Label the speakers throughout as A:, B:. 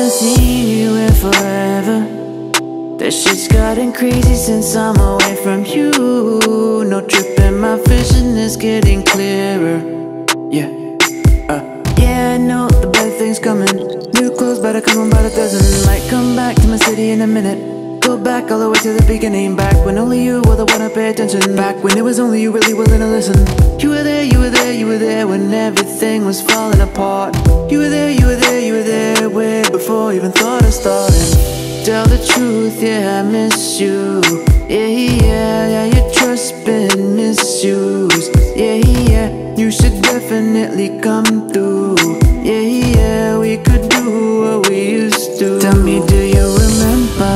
A: haven't seen you in forever. That shit's gotten crazy since I'm away from you. No tripping, my vision is getting clearer. Yeah, yeah, I know the better things coming. New clothes better come about a dozen. Might come back to my city in a minute. Go back all the way to the beginning. Back when only you were the one to pay attention. Back when it was only you really willing to listen. You were there, you were there, you were there when everything was falling apart. You were there, you were there, you were there way before I even thought of starting. Tell the truth, yeah, I miss you. Yeah, yeah, yeah, your trust been misused. Yeah, yeah, you should definitely come through. Yeah, yeah, we could do what we used to. Tell me, do you remember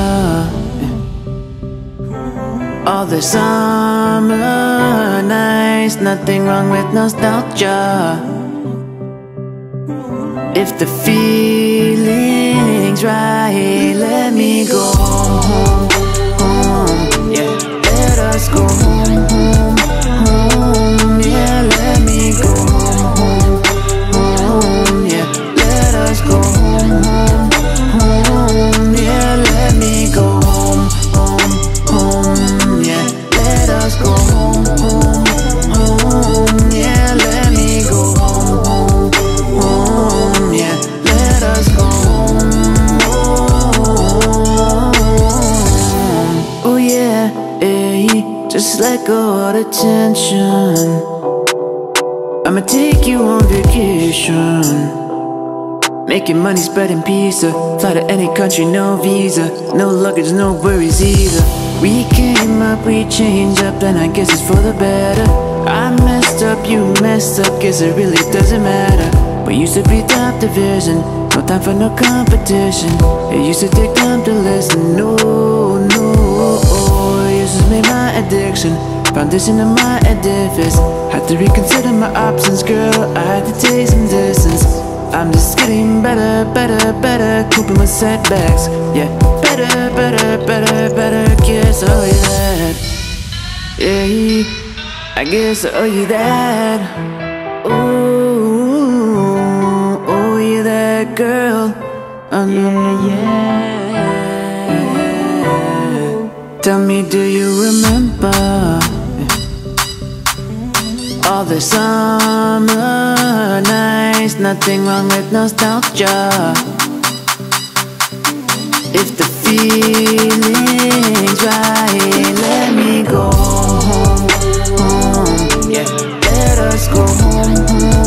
A: all the summer nights? Nothing wrong with nostalgia. If the feeling's right, let me go home, home. Yeah, let us go home, home, home. Yeah, let me go home, home, home. Yeah, let us go home, home, home. Yeah, let me go home, home, home. Yeah, let us go home, home, home. Yeah, let me go home, home, home. Yeah, let us go home, home. Oh yeah, hey, just let go of the tension. I'ma take you on vacation. Making money, spreading pizza. Fly to any country, no visa. No luggage, no worries either. We came up, we changed up, and I guess it's for the better. I messed up, you messed up, guess it really doesn't matter. We used to be top division, no time for no competition. It used to take time to listen, no, no. This has made my addiction, foundation of my edifice. Had to reconsider my options, girl, I had to take some distance. I'm just getting better, better, better, coping with setbacks. Yeah, better, better, better, better, guess I owe you that. Yeah, I guess I owe you that. Ooh, owe you that, girl. Yeah, yeah. Tell me, do you remember all the summer nights? Nothing wrong with nostalgia. If the feeling's right, let me go home, home. Yeah, let us go home, home.